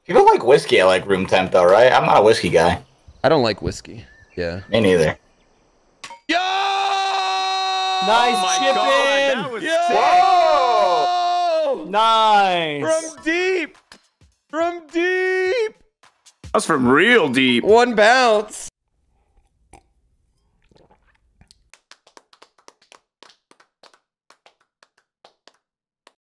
People like whiskey at like room temp though, right? I'm not a whiskey guy. I don't like whiskey. Yeah. Me neither. Yo! Nice chip in. That was Yo! Nice. From deep. From deep. That's from real deep. One bounce.